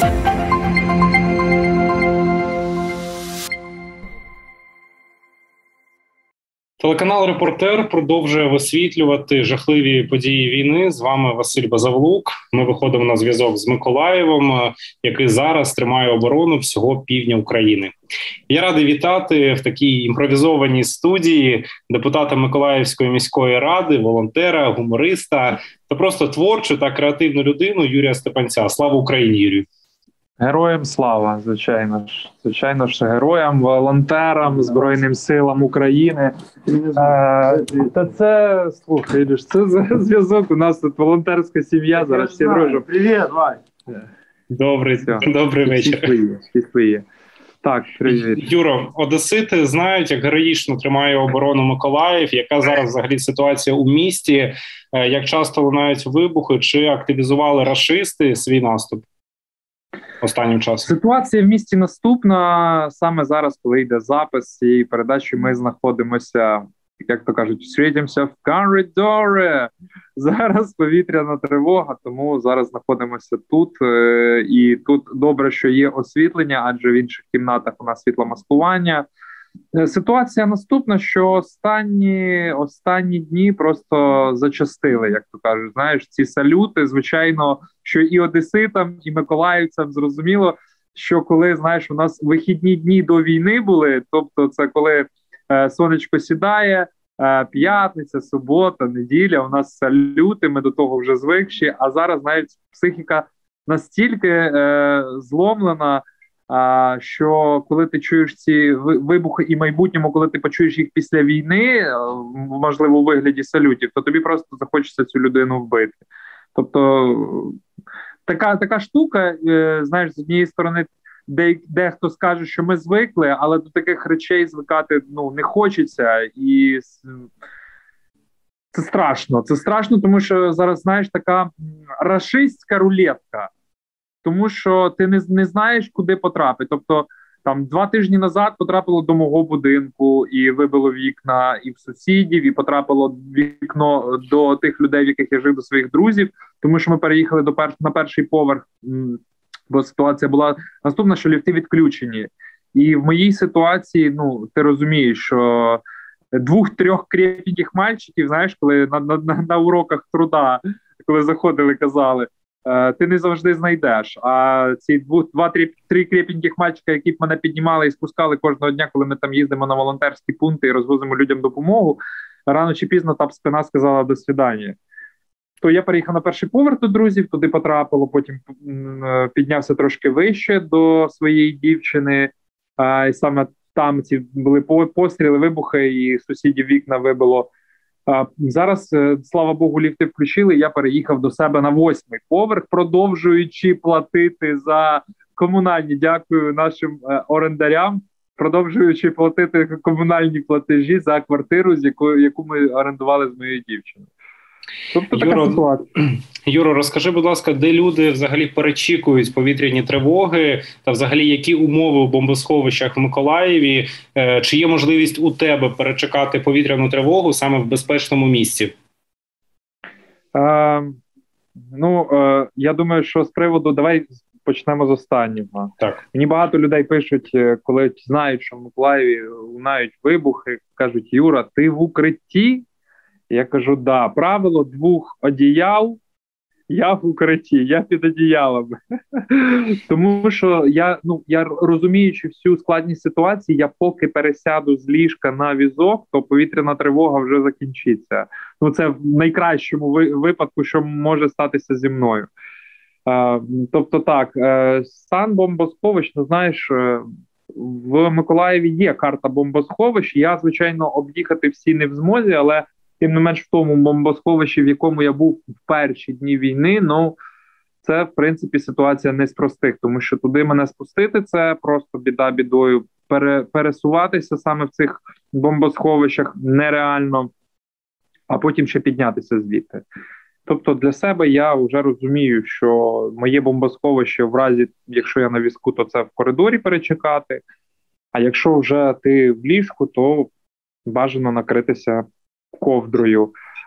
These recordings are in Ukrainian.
Телеканал «Репортер» продовжує висвітлювати жахливі події війни. З вами Василь Базавлук. Ми виходимо на зв'язок з Миколаєвом, який зараз тримає оборону всього півдня України. Я радий вітати в такій імпровізованій студії депутата Миколаївської міської ради, волонтера, гумориста та просто творчу та креативну людину Юрія Степанця. Слава Україні, Юрію! Героям слава, звичайно ж, героям, волонтерам, Збройним силам України. Та це, слухай, це зв'язок, у нас тут волонтерська сім'я, зараз всі дружимо. Привіт, Вань! Добрий вечір. Щасливі. Так, привіт. Юро, одесити знають, як героїчно тримає оборону Миколаїв, яка зараз взагалі ситуація у місті, як часто лунають вибухи, чи активізували рашисти свій наступ останнім часом? Ситуація в місті наступна. Саме зараз, коли йде запис цієї передачі, ми знаходимося, як то кажуть, світимося в коридорі. Зараз повітряна тривога, тому зараз знаходимося тут. І тут добре, що є освітлення, адже в інших кімнатах у нас світломаскування. Ситуація наступна, що останні дні просто зачастили, як то кажуть. Знаєш, ці салюти, звичайно, що і одеситам, і миколаївцям зрозуміло, що коли, знаєш, у нас вихідні дні до війни були, тобто це коли сонечко сідає, п'ятниця, субота, неділя, у нас салюти, ми до того вже звикші, а зараз навіть психіка настільки зломлена, що коли ти чуєш ці вибухи і в майбутньому, коли ти почуєш їх після війни, можливо, у вигляді салютів, то тобі просто захочеться цю людину вбити. Тобто така штука, знаєш, з однієї сторони, дехто скаже, що ми звикли, але до таких речей звикати не хочеться, і це страшно, тому що зараз, знаєш, така рашистська рулетка. Тому що ти не знаєш, куди потрапити. Тобто, там 2 тижні назад потрапило до мого будинку і вибило вікна і в сусідів, і потрапило вікно до тих людей, в яких я жив, до своїх друзів, тому що ми переїхали на перший поверх, бо ситуація була наступна, що ліфти відключені. І в моїй ситуації, ти розумієш, що 2-3 крепеньких мальчиків, знаєш, коли на уроках труда, коли заходили, казали, ти не завжди знайдеш. А ці 2-3 крепеньких мальчика, які б мене піднімали і спускали кожного дня, коли ми там їздимо на волонтерські пункти і розвозимо людям допомогу, рано чи пізно та б спина сказала «до свидання». То я переїхав на перший поверх до друзів, туди потрапило, потім піднявся трошки вище до своєї дівчини, і саме там ці були постріли, вибухи, і сусідів вікна вибило. Зараз, слава Богу, ліфти включили, я переїхав до себе на 8-й поверх, продовжуючи платити за комунальні, дякую нашим орендарям, продовжуючи платити комунальні платежі за квартиру, яку ми орендували з моєю дівчиною. Тобто така ситуація. Юро, розкажи, будь ласка, де люди взагалі перечікують повітряні тривоги та взагалі які умови у бомбосховищах в Миколаєві? Чи є можливість у тебе перечекати повітряну тривогу саме в безпечному місці? Я думаю, що з приводу, давай почнемо з останнього. Так. Мені багато людей пишуть, коли знають, що в Миколаєві лунають вибухи, кажуть: Юра, ти в укритті? Я кажу, да, правило 2 одіял, я в укритті, я під одіялами. Тому що я розуміючи всю складність ситуації, я поки пересяду з ліжка на візок, то повітряна тривога вже закінчиться. Це в найкращому випадку, що може статися зі мною. Тобто так, стан бомбосховищ, знаєш, в Миколаєві є карта бомбосховищ, я, звичайно, об'їхати всі не в змозі, але тим не менш в тому бомбосховищі, в якому я був в перші дні війни, це, в принципі, ситуація не з простих, тому що туди мене спустити – це просто біда бідою. Пересуватися саме в цих бомбосховищах нереально, а потім ще піднятися звідти. Тобто для себе я вже розумію, що моє бомбосховище в разі, якщо я на візку, то це в коридорі перечекати, а якщо вже ти в ліжку, то бажано накритися ковдрою.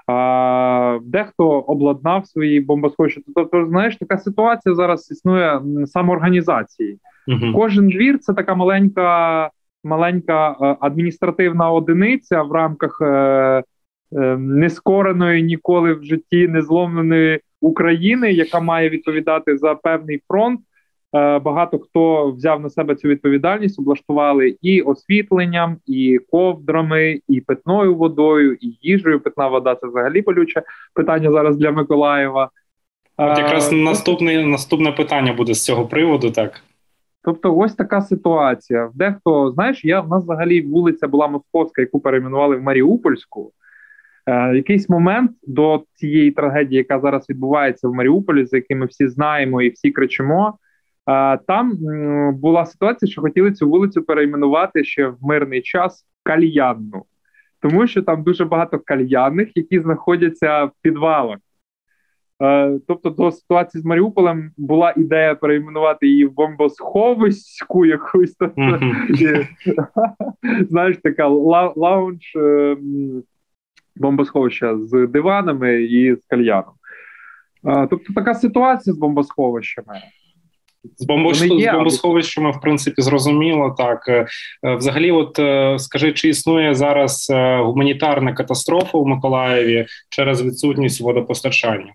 Дехто обладнав свої бомбосховища. Тобто, знаєш, така ситуація зараз існує самоорганізації. Кожен двір – це така маленька адміністративна одиниця в рамках нескореної ніколи в житті незломленої України, яка має відповідати за певний фронт. Багато хто взяв на себе цю відповідальність, облаштували і освітленням, і ковдрами, і питною водою, і їжею. Питна вода – це взагалі болюче питання зараз для Миколаєва. От якраз наступне питання буде з цього приводу, так. Тобто ось така ситуація. Дехто, знаєш, в нас взагалі вулиця була Московська, яку перейменували в Маріупольську. Якийсь момент до цієї трагедії, яка зараз відбувається в Маріуполі, за яким ми всі знаємо і всі кричимо, там була ситуація, що хотіли цю вулицю перейменувати ще в мирний час в Кальянну. Тому що там дуже багато кальянних, які знаходяться в підвалах. Тобто до ситуації з Маріуполем була ідея перейменувати її в бомбосховиську якусь. Знаєш, така лаунж бомбосховища з диванами і з кальяном. Тобто така ситуація з бомбосховищами. З бомбосховищами, в принципі, зрозуміло, так. Взагалі, от скажи, чи існує зараз гуманітарна катастрофа у Миколаєві через відсутність водопостачання?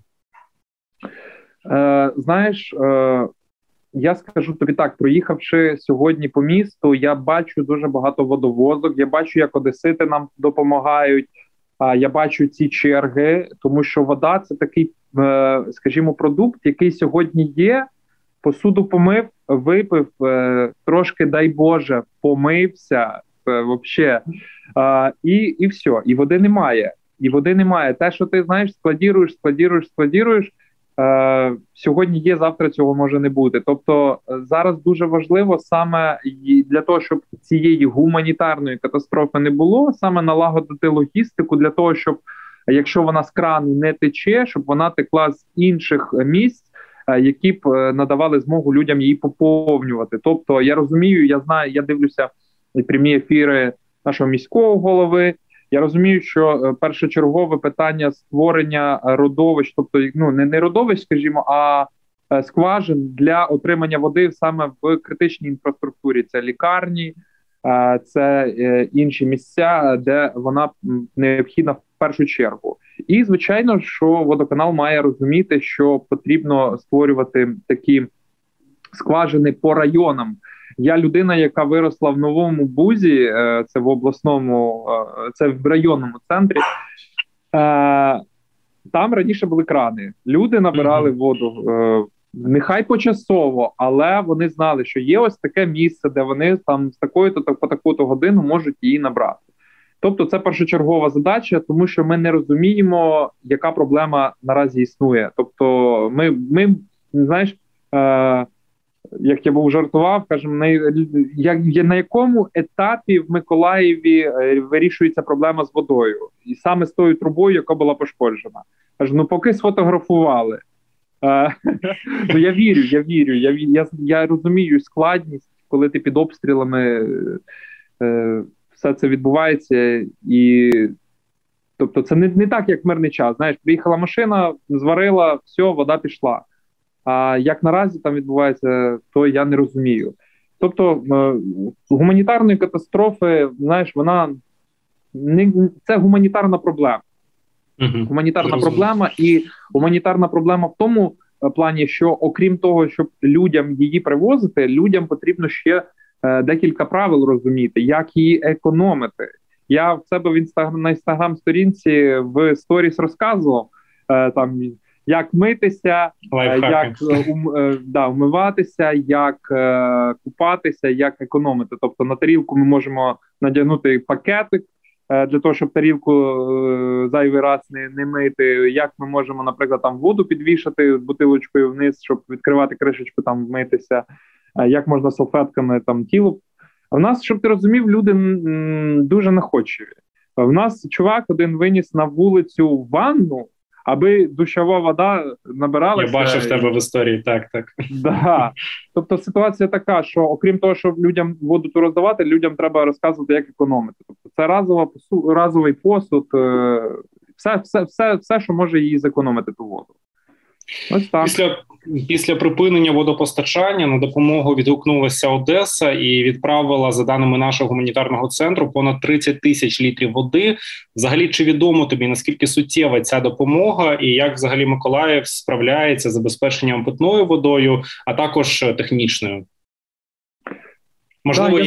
Знаєш, я скажу тобі так, проїхавши сьогодні по місту, я бачу дуже багато водовозок, я бачу, як одесити нам допомагають, я бачу ці черги, тому що вода – це такий, скажімо, продукт, який сьогодні є, посуду помив, випив, трошки, дай Боже, помився, вообще, і все, і води немає. Те, що ти, знаєш, складіруєш, сьогодні є, завтра цього може не бути. Тобто зараз дуже важливо саме для того, щоб цієї гуманітарної катастрофи не було, саме налагодити логістику для того, щоб, якщо вона з крану не тече, щоб вона текла з інших місць, які б надавали змогу людям її поповнювати. Тобто я розумію, я знаю, я дивлюся прямі ефіри нашого міського голови. Я розумію, що першочергове питання створення родовищ, тобто не родовищ, скажімо, а скважин для отримання води саме в критичній інфраструктурі. Це лікарні, це інші місця, де вона необхідна в першу чергу. І, звичайно, що водоканал має розуміти, що потрібно створювати такі скважини по районам. Я людина, яка виросла в Новому Бузі, це в обласному, це в районному центрі. Там раніше були крани. Люди набирали воду, нехай почасово, але вони знали, що є ось таке місце, де вони там з такої-то по таку-то годину можуть її набрати. Тобто це першочергова задача, тому що ми не розуміємо, яка проблема наразі існує. Тобто ми знаєш, як я був жартував, кажемо, на якому етапі в Миколаєві вирішується проблема з водою. І саме з тою трубою, яка була пошкоджена. Кажу, поки сфотографували. Я вірю. Я розумію складність, коли ти під обстрілами все це відбувається. І тобто це не так, як в мирний час. Знаєш, приїхала машина, зварила, все, вода пішла. А як наразі там відбувається, то я не розумію. Тобто гуманітарної катастрофи, знаєш, це гуманітарна проблема. Гуманітарна проблема, і гуманітарна проблема в тому плані, що окрім того, щоб людям її привозити, людям потрібно ще декілька правил розуміти, як її економити. Я в себе на інстаграм-сторінці в сторіс розказував, там, як митися, як вмиватися, як купатися, як економити. Тобто на тарілку ми можемо надягнути пакетик для того, щоб тарілку зайвий раз не мити. Як ми можемо, наприклад, там воду підвішати бутилочкою вниз, щоб відкривати кришечку, там вмитися. Як можна салфетками там тіло. А в нас, щоб ти розумів, люди дуже находчиві. В нас чувак один виніс на вулицю ванну, аби душова вода набиралася. Я бачив тебе в історії, так. Да. Тобто ситуація така, що окрім того, щоб людям воду ту роздавати, людям треба розказувати, як економити. Тобто це разовий посуд, все, що може її зекономити ту воду. Ось так. Після припинення водопостачання на допомогу відгукнулася Одеса і відправила, за даними нашого гуманітарного центру, понад 30 тисяч літрів води. Взагалі, чи відомо тобі, наскільки суттєва ця допомога і як взагалі Миколаїв справляється з забезпеченням питною водою, а також технічною? Можливо,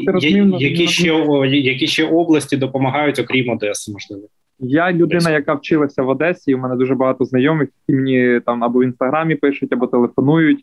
які ще області допомагають, окрім Одеси, можливо? Я людина, яка вчилася в Одесі, і у мене дуже багато знайомих, які мені там або в Інстаграмі пишуть, або телефонують.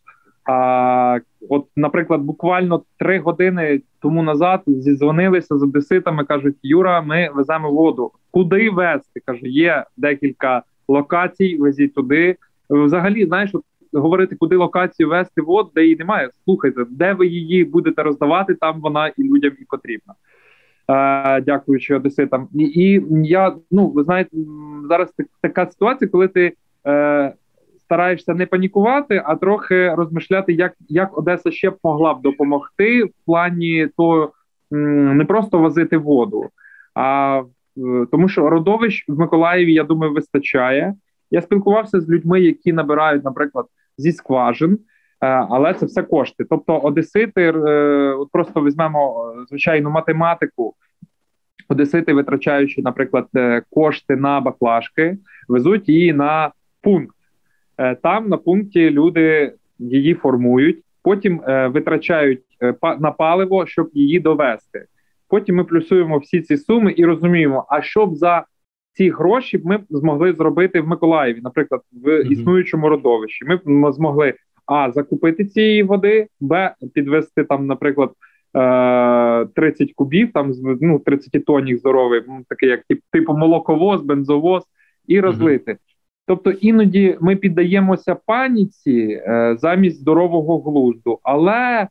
От, наприклад, буквально 3 години тому назад зідзвонилися з одеситами, кажуть: Юра, ми веземо воду. Куди везти? Кажу, є декілька локацій, везіть туди. Взагалі, знаєш, от, говорити, куди локацію везти воду, де її немає. Слухайте, де ви її будете роздавати, там вона і людям і потрібна. Дякуючи одеситам. І я, ви знаєте, зараз така ситуація, коли ти стараєшся не панікувати, а трохи розмишляти, як Одеса ще б могла б допомогти в плані того, не просто возити воду, а тому що родовищ в Миколаєві, я думаю, вистачає. Я спілкувався з людьми, які набирають, наприклад, зі скважин, але це все кошти. Тобто одесити, от просто візьмемо звичайну математику, одесити, витрачаючи, наприклад, кошти на баклажки, везуть її на пункт. Там на пункті люди її формують, потім витрачають на паливо, щоб її довести. Потім ми плюсуємо всі ці суми і розуміємо, а що б за ці гроші ми змогли зробити в Миколаєві, наприклад, в існуючому родовищі. Ми змогли закупити цієї води, підвести там, наприклад, 30 кубів, там 30 тонн здоровий, такий як типу молоковоз, бензовоз, і розлити. Тобто іноді ми піддаємося паніці замість здорового глузду, але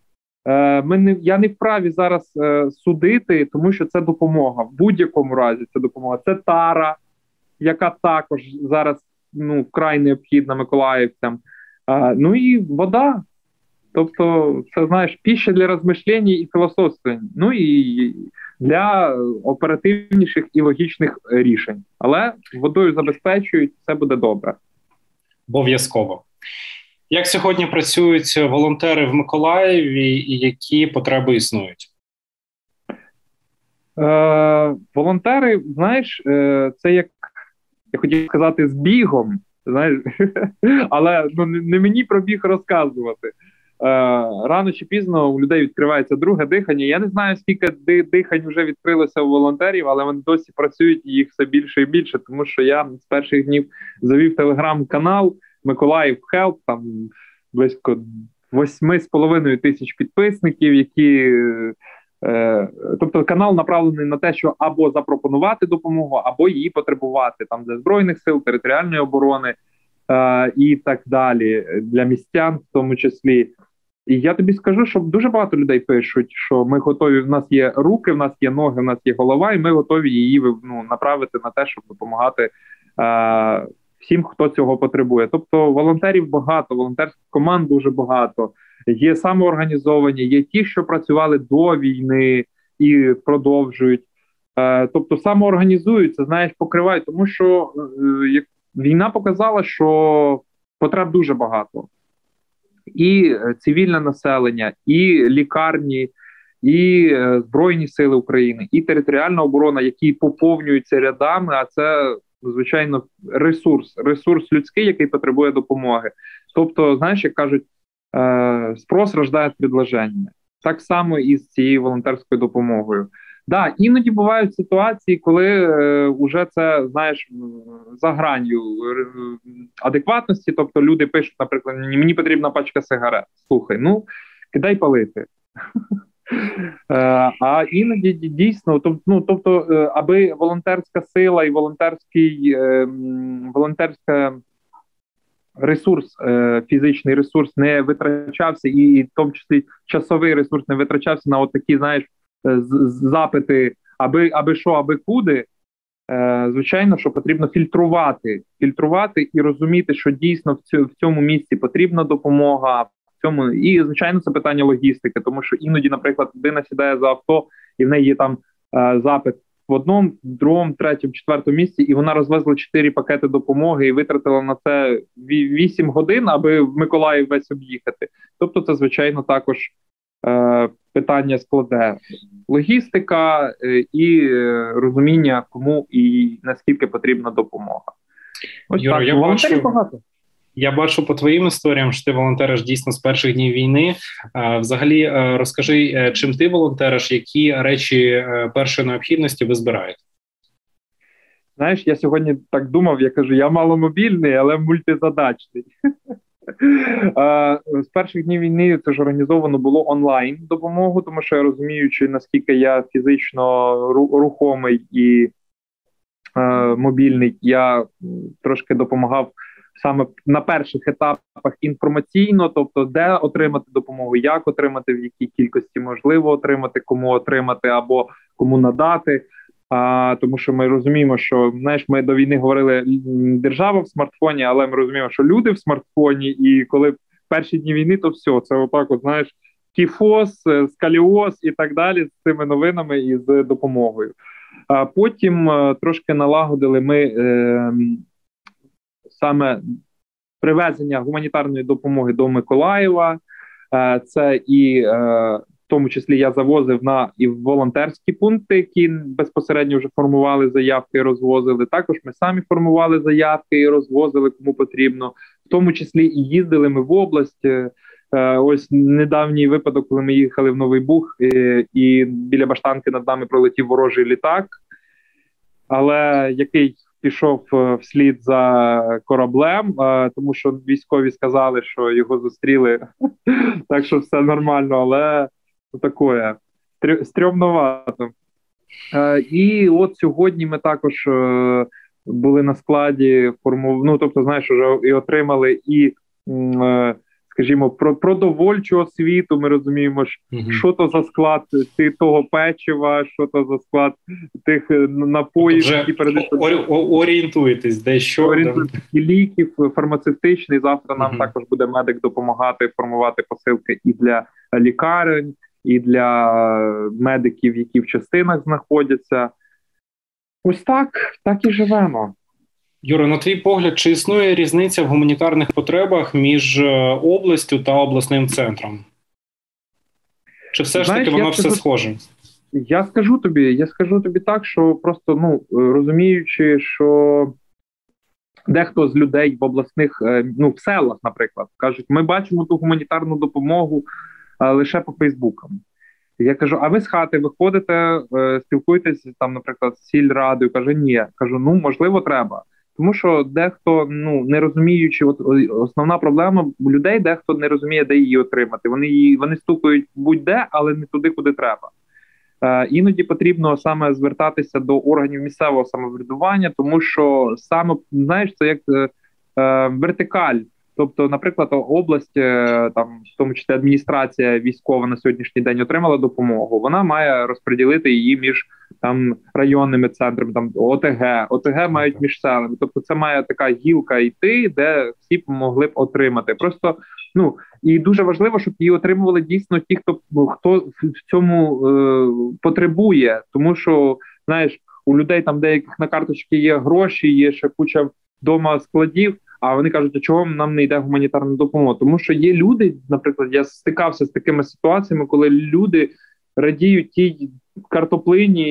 я не вправі зараз судити, тому що це допомога. В будь-якому разі це допомога. Це тара, яка також зараз вкрай необхідна миколаївцям. І вода. Тобто, це, знаєш, пища для розмишлень і філософствувань. І для оперативніших і логічних рішень. Але водою забезпечують, все буде добре. Обов'язково. Як сьогодні працюють волонтери в Миколаєві і які потреби існують? Волонтери, знаєш, це як, я хотів сказати, з бігом, знаєш, але не мені про біг розказувати. Рано чи пізно у людей відкривається друге дихання. Я не знаю, скільки дихань вже відкрилося у волонтерів, але вони досі працюють, і їх все більше і більше, тому що я з перших днів завів телеграм-канал Миколаїв Хелп, там близько 8,5 тисяч підписників, які... Тобто канал направлений на те, що або запропонувати допомогу, або її потребувати там для Збройних сил, територіальної оборони і так далі, для містян в тому числі. І я тобі скажу, що дуже багато людей пишуть, що ми готові, в нас є руки, в нас є ноги, в нас є голова, і ми готові її направити на те, щоб допомагати всім, хто цього потребує. Тобто волонтерів багато, волонтерських команд дуже багато. Є самоорганізовані, є ті, що працювали до війни і продовжують. Тобто самоорганізуються, знаєш, покривають, тому що війна показала, що потреб дуже багато. І цивільне населення, і лікарні, і Збройні сили України, і територіальна оборона, які поповнюються рядами, а це, звичайно, ресурс людський, який потребує допомоги. Тобто, знаєш, як кажуть, спрос рождає предложення. Так само і з цією волонтерською допомогою. Іноді бувають ситуації, коли вже це, знаєш, за гранью адекватності, тобто люди пишуть, наприклад, мені потрібна пачка сигарет. Слухай, кидай палити. А іноді дійсно, тобто, аби волонтерська сила і волонтерська ресурс, фізичний ресурс не витрачався, і в тому числі часовий ресурс не витрачався на такі, знаєш, запити, аби що, аби куди, звичайно, що потрібно фільтрувати і розуміти, що дійсно в цьому місці потрібна допомога, і, звичайно, це питання логістики, тому що іноді, наприклад, людина сідає за авто, і в неї є там запит в одному, другому, третьому, четвертому місці, і вона розвезла 4 пакети допомоги і витратила на це 8 годин, аби в Миколаїв весь об'їхати. Тобто це, звичайно, також питання складне. Логістика і розуміння, кому і наскільки потрібна допомога. Ось Юро, так, волонтерів багато. Я бачу по твоїм історіям, що ти волонтериш дійсно з перших днів війни. Взагалі, розкажи, чим ти волонтериш, які речі першої необхідності ви збираєте? Знаєш, я сьогодні так думав, я кажу, я маломобільний, але мультизадачний. З перших днів війни це ж організовано було онлайн допомогу, тому що я розуміючи, наскільки я фізично рухомий і мобільний, я трошки допомагав саме на перших етапах інформаційно, тобто де отримати допомогу, як отримати, в якій кількості можливо отримати, кому отримати або кому надати. Тому що ми розуміємо, що, знаєш, ми до війни говорили держава в смартфоні, але ми розуміємо, що люди в смартфоні, і коли перші дні війни, то все, це отак, от, знаєш, кіфоз, скаліоз і так далі з цими новинами і з допомогою. А потім трошки налагодили ми саме привезення гуманітарної допомоги до Миколаєва. Це і в тому числі я завозив і в волонтерські пункти, які безпосередньо вже формували заявки і розвозили. Також ми самі формували заявки і розвозили, кому потрібно. В тому числі і їздили ми в область. Ось недавній випадок, коли ми їхали в Новий Буг, і біля Баштанки над нами пролетів ворожий літак, але який пішов вслід за кораблем, тому що військові сказали, що його зустріли, так що все нормально, але таке, стрьомновато. І от сьогодні ми також були на складі, тобто, знаєш, вже і отримали і, скажімо, продовольчу освіту. Ми розуміємо, що то за склад того печива, що то за склад тих напоїв, які передають. Орієнтуєтесь, де що. І ліків, фармацевтичний. Завтра нам також буде медик допомагати формувати посилки і для лікарень, і для медиків, які в частинах знаходяться. Ось так і живемо. Юро, на твій погляд, чи існує різниця в гуманітарних потребах між областю та обласним центром? Чи все ж таки воно все схоже? Я скажу тобі так, що просто, розуміючи, що дехто з людей в обласних, в селах, наприклад, кажуть, ми бачимо ту гуманітарну допомогу лише по Фейсбукам. Я кажу, а ви з хати виходите, спілкуєтесь, там, наприклад, з сільрадою? Каже, ні. Кажу, можливо, треба. Тому що дехто, не розуміючи, основна проблема у людей, дехто не розуміє, де її отримати. Вони стукають будь-де, але не туди, куди треба. Іноді потрібно саме звертатися до органів місцевого самоврядування, тому що саме, знаєш, це як вертикаль. Тобто, наприклад, область, там, в тому числі адміністрація військова на сьогоднішній день отримала допомогу, вона має розподілити її між там районними центрами, там ОТГ мають між селами. Тобто це має така гілка йти, де всі могли б отримати. Просто, і дуже важливо, щоб її отримували дійсно ті, хто в цьому потребує. Тому що, знаєш, у людей там деяких на карточці є гроші, є ще куча вдома складів, а вони кажуть, а чого нам не йде гуманітарна допомога? Тому що є люди, наприклад, я стикався з такими ситуаціями, коли люди радіють тій картоплині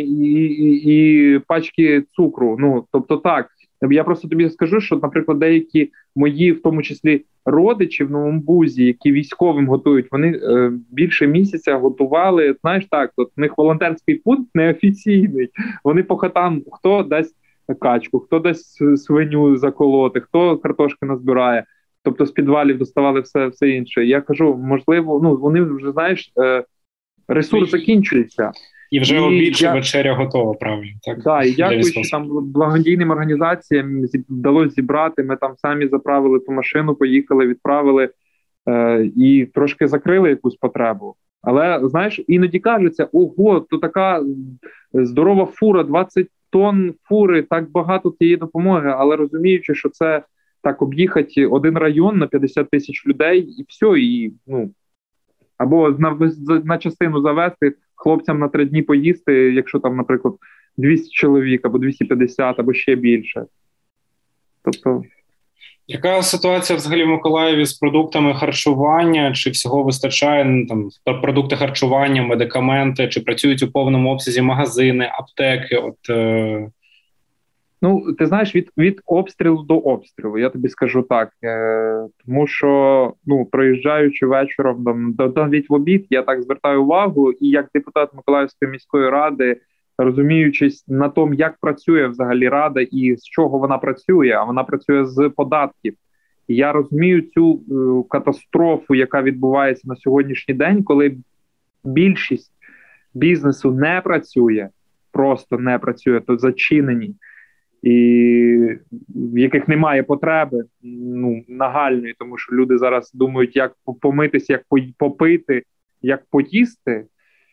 і пачки цукру. Тобто так. Я просто тобі скажу, що, наприклад, деякі мої, в тому числі родичі в Новому Бузі, які військовим готують, вони більше місяця готували, знаєш, так, в них волонтерський пункт неофіційний. Вони по хатам, хто дасть качку, хто дасть свиню заколоти, хто картошки назбирає. Тобто з підвалів доставали все інше. Я кажу, можливо, вони вже, знаєш, ресурс закінчується. І вже обід чи вечеря готова, правильно? Так, і дякуючи там благодійним організаціям вдалося зібрати, ми там самі заправили ту машину, поїхали, відправили і трошки закрили якусь потребу. Але, знаєш, іноді кажеться, ого, то така здорова фура, 20 тонн фури, так багато цієї допомоги, але розуміючи, що це так об'їхати один район на 50 тисяч людей і все, або на частину завести, хлопцям на 3 дні поїсти, якщо там, наприклад, 200 чоловік, або 250, або ще більше. Тобто... Яка ситуація взагалі в Миколаєві з продуктами харчування? Чи всього вистачає там продукти харчування, медикаменти? Чи працюють у повному обсязі магазини, аптеки? Ну, ти знаєш, від обстрілу до обстрілу, я тобі скажу так. Тому що, проїжджаючи вечором, навіть в обід, я так звертаю увагу, і як депутат Миколаївської міської ради, розуміючись на тому, як працює взагалі рада і з чого вона працює, а вона працює з податків. І я розумію цю катастрофу, яка відбувається на сьогоднішній день, коли більшість бізнесу не працює, просто не працює, то зачинені, і в яких немає потреби нагальної, тому що люди зараз думають, як помитися, як попити, як поїсти.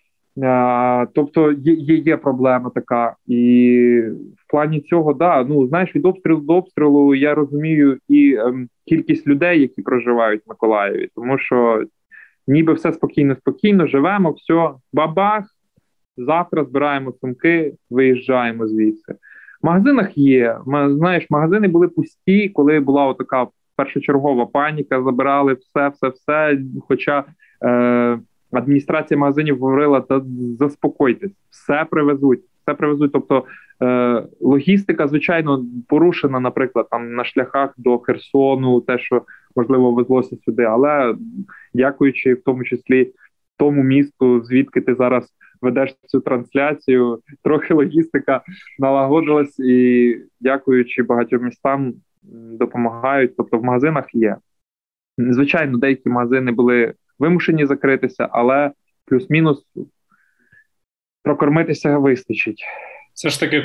Тобто є проблема така. І в плані цього, знаєш, від обстрілу до обстрілу я розумію і кількість людей, які проживають в Миколаєві, тому що ніби все спокійно, живемо, все, бабах, завтра збираємо сумки, виїжджаємо звідси. В магазинах є. Знаєш, магазини були пусті, коли була отака першочергова паніка, забирали все. Хоча адміністрація магазинів говорила, та заспокойтесь, все привезуть. Тобто логістика, звичайно, порушена, наприклад, там на шляхах до Херсону, те, що, можливо, везлося сюди. Але дякуючи в тому числі тому місту, звідки ти зараз ведеш цю трансляцію, трохи логістика налагодилась і, дякуючи багатьом містам, допомагають. Тобто в магазинах є. Звичайно, деякі магазини були вимушені закритися, але плюс-мінус прокормитися вистачить. Все ж таки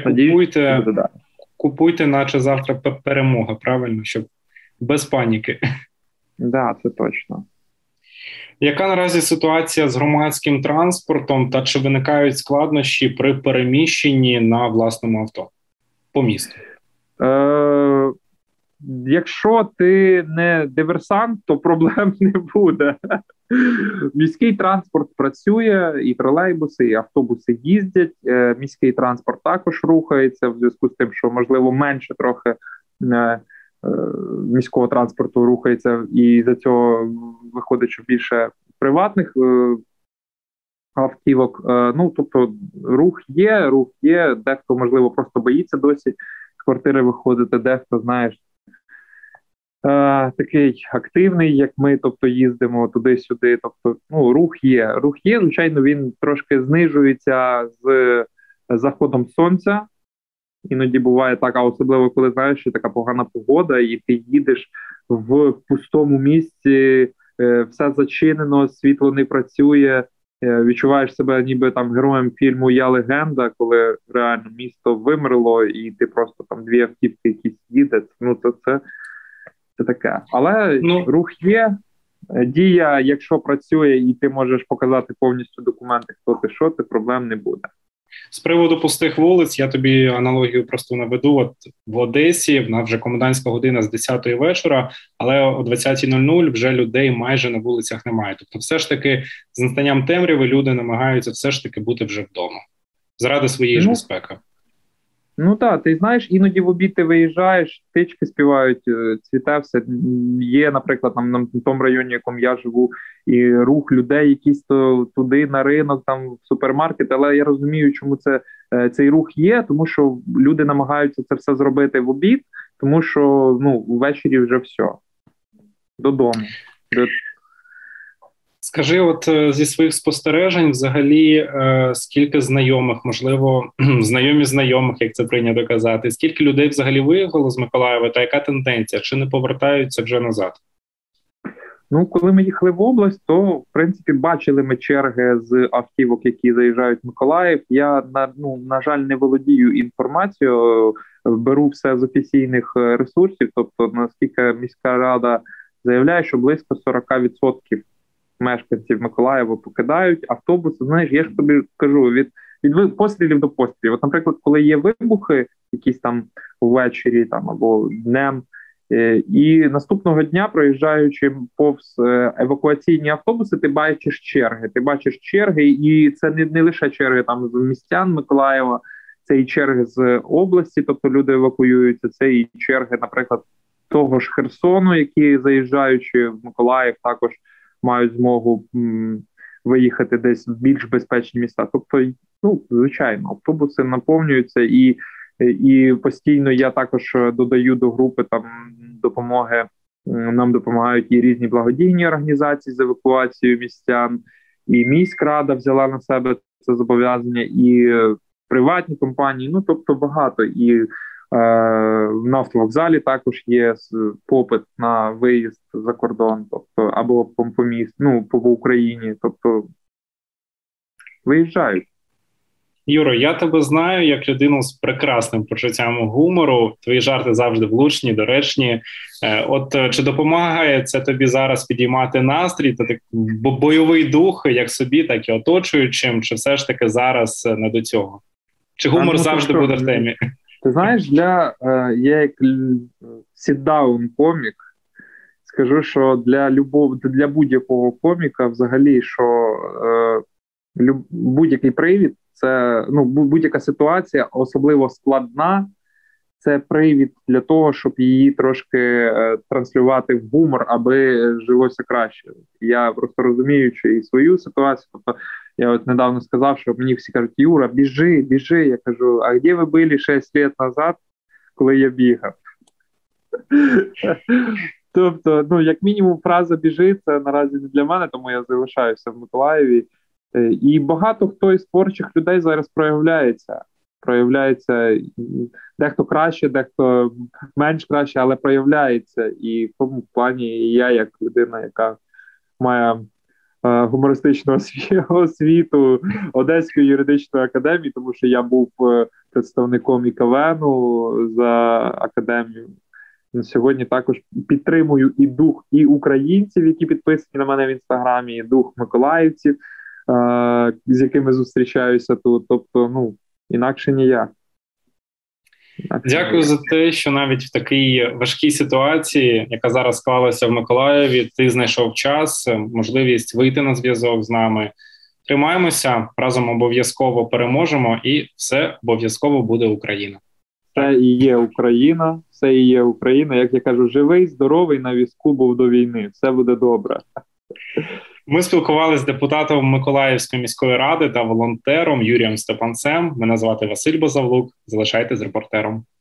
купуйте, наче завтра перемога, правильно? Щоб без паніки. Так, це точно. Яка наразі ситуація з громадським транспортом та чи виникають складнощі при переміщенні на власному авто по місту? Якщо ти не диверсант, то проблем не буде. Міський транспорт працює, і тролейбуси, і автобуси їздять. Міський транспорт також рухається в зв'язку з тим, що, можливо, менше трохи міського транспорту рухається, і за цього виходить, що більше приватних автівок. Тобто рух є, дехто, можливо, просто боїться досі з квартири виходити, дехто, знаєш, такий активний, як ми, тобто їздимо туди-сюди, тобто, рух є, звичайно, він трошки знижується з заходом сонця. Іноді буває так, а особливо, коли, знаєш, що така погана погода, і ти їдеш в пустому місці, все зачинено, світло не працює, відчуваєш себе ніби там героєм фільму «Я легенда», коли реально місто вимерло, і ти просто там дві автівки якісь їде, це таке. Але рух є, дія, якщо працює, і ти можеш показати повністю документи, хто ти, що ти, проблем не буде. З приводу пустих вулиць, я тобі аналогію просто наведу. От в Одесі в нас вже комендантська година з 10-ї вечора, але о 20:00 вже людей майже на вулицях немає. Тобто все ж таки з настанням темряви люди намагаються все ж таки бути вже вдома. Заради своєї ж безпеки. Так, ти знаєш, іноді в обід ти виїжджаєш, птички співають, цвіте все. Є, наприклад, на тому районі, в якому я живу, і рух людей якийсь туди на ринок, там в супермаркет, але я розумію, чому цей рух є, тому що люди намагаються це все зробити в обід, тому що ввечері вже все, додому. Скажи, от зі своїх спостережень взагалі, скільки знайомих, можливо, знайомі знайомих, як це прийнято казати, скільки людей взагалі виїхало з Миколаєва, та яка тенденція? Чи не повертаються вже назад? Коли ми їхали в область, то, в принципі, бачили ми черги з автівок, які заїжджають в Миколаїв. Я, на жаль, не володію інформацією, беру все з офіційних ресурсів, тобто, наскільки міська рада заявляє, що близько 40% мешканців Миколаєва покидають автобуси. Знаєш, я ж тобі кажу, від пострілів до пострілів. От, наприклад, коли є вибухи, якісь там ввечері там, або днем, і наступного дня, проїжджаючи повз евакуаційні автобуси, ти бачиш черги. І це не лише черги там з містян Миколаєва, це і черги з області, тобто люди евакуюються, це і черги, наприклад, того ж Херсону, які, заїжджаючи в Миколаїв, також мають змогу виїхати десь в більш безпечні міста. Тобто, ну, звичайно, автобуси наповнюються, і постійно я також додаю до групи там допомоги. Нам допомагають і різні благодійні організації з евакуацією містян, і міськрада взяла на себе це зобов'язання, і приватні компанії, ну, тобто багато. І в нафтовокзалі також є попит на виїзд за кордон, тобто або по місту, ну, по Україні, тобто виїжджають. Юро, я тебе знаю як людину з прекрасним почуттям гумору. Твої жарти завжди влучні, доречні. От чи допомагає це тобі зараз підіймати настрій та бойовий дух як собі, так і оточуючим? Чи все ж таки зараз не до цього? Чи гумор завжди буде в темі? Ти знаєш, я як sit-down комік, скажу, що для будь-якого коміка взагалі, що будь-який привід, це, ну, будь-яка ситуація, особливо складна, це привід для того, щоб її трошки транслювати в гумор, аби жилося краще. Я просто розуміючи і свою ситуацію, тобто я от недавно сказав, що мені всі кажуть: Юра, біжи. Я кажу: а де ви були 6 років назад, коли я бігав? Тобто, ну, як мінімум, фраза «біжи» – це наразі не для мене, тому я залишаюся в Миколаєві. І багато хто із творчих людей зараз проявляється дехто краще, дехто менш краще, але проявляється. І в тому плані я, як людина, яка має гумористичну освіту Одеської юридичної академії, тому що я був представником ІКВНу за академію. Сьогодні також підтримую і дух і українців, які підписані на мене в Інстаграмі, і дух миколаївців, з якими зустрічаюся тут. Тобто, ну, інакше ніяк. Дякую за те, що навіть в такій важкій ситуації, яка зараз склалася в Миколаєві, ти знайшов час, можливість вийти на зв'язок з нами. Тримаємося, разом обов'язково переможемо, і все обов'язково буде Україна. Все і є Україна, все і є Україна. Як я кажу, живий, здоровий, на візку був до війни. Все буде добре. Ми спілкувалися з депутатом Миколаївської міської ради та волонтером Юрієм Степанцем. Мене звати Василь Базавлук. Залишайтесь з репортером.